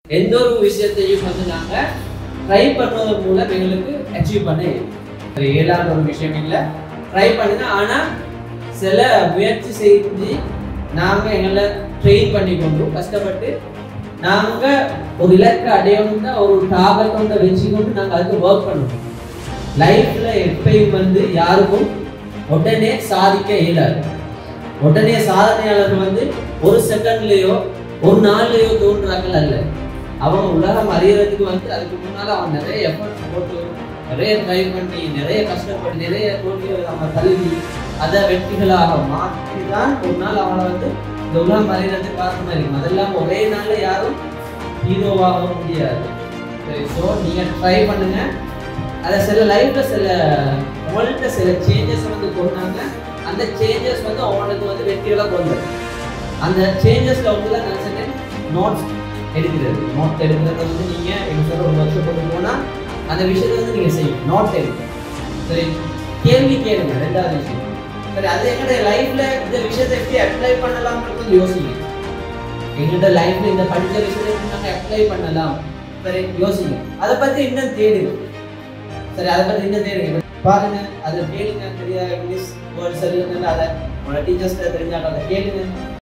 எந்த ஒரு விஷயத்தையும் வந்து நாங்கள் ட்ரை பண்ணுவதன் மூலம் எங்களுக்கு அச்சீவ் பண்ண இயலாத ஒரு விஷயம் இல்லை. ட்ரை பண்ணுங்க. ஆனால் சில முயற்சி செஞ்சு நாங்கள் எங்களை ட்ரெயின் பண்ணி கொண்டு கஷ்டப்பட்டு நாங்கள் ஒரு இலக்கை அடையணும் தான் ஒரு டார்கெட் ஒன்றை வச்சுக்கொண்டு நாங்கள் அதுக்கு ஒர்க் பண்ணுவோம். லைஃப்பில் எப்பயும் வந்து யாருக்கும் உடனே சாதிக்க இயலாது. உடனே சாதனையாளர் வந்து ஒரு செகண்ட்லேயோ ஒரு நாள்லேயோ தோன்றார்கள் அல்ல. அவங்க உலகம் அறியறதுக்கு வந்து அதுக்கு முன்னால் அவன் நிறைய எஃபர்ட் போட்டு நிறைய ட்ரை பண்ணி நிறைய கஷ்டப்பட்டு நிறைய தோல்விகளை அவன் தழுவி அதை வெற்றிகளாக மாற்றி தான் ஒரு நாள் அவனை வந்து இந்த உலகம் அறியறதுக்கு காரணமாக இருக்கும். அதெல்லாம் ஒரே நாளில் யாரும் ஹீரோவாக முடியாது. சரி, ஸோ நீங்கள் ட்ரை பண்ணுங்க. அதை சில லைஃப்ல சில அவங்கள்ட்ட சில சேஞ்சஸ் வந்து கொண்டாங்க. அந்த சேஞ்சஸ் வந்து அவங்களுக்கு வந்து வெற்றிகளாக கொண்டு அந்த சேஞ்சஸ்ல வந்து தான் நான் சொன்னேன் நோட்ஸ் எடுக்கிறது. நோட் எடுக்கிறது வந்து நீங்கள் எங்கள் ஒரு வருஷம் கொண்டு போனால் அந்த விஷயத்தை வந்து நீங்கள் செய்யும். நோட் எடுங்க. சரி, கேள்வி கேளுங்க. ரெண்டாவது விஷயம், சரி அது எங்களுடைய லைஃப்ல இந்த விஷயத்தை எப்படி அப்ளை பண்ணலாம்னு யோசிங்க. எங்கள்கிட்ட லைஃப்ல இந்த படித்த விஷயத்தை நாங்கள் அப்ளை பண்ணலாம். சரி, யோசிங்க. அதை பற்றி இன்னும் தேடுங்க. சரி, அதை பற்றி இன்னும் தேடுங்க. பாருங்க, அதை கேளுங்க. தெரியாத இங்கிலீஷ் வேர்ட் சரி அதை உங்களோட டீச்சர்ஸ்கிட்ட தெரிஞ்சாங்க, அதை கேளுங்க.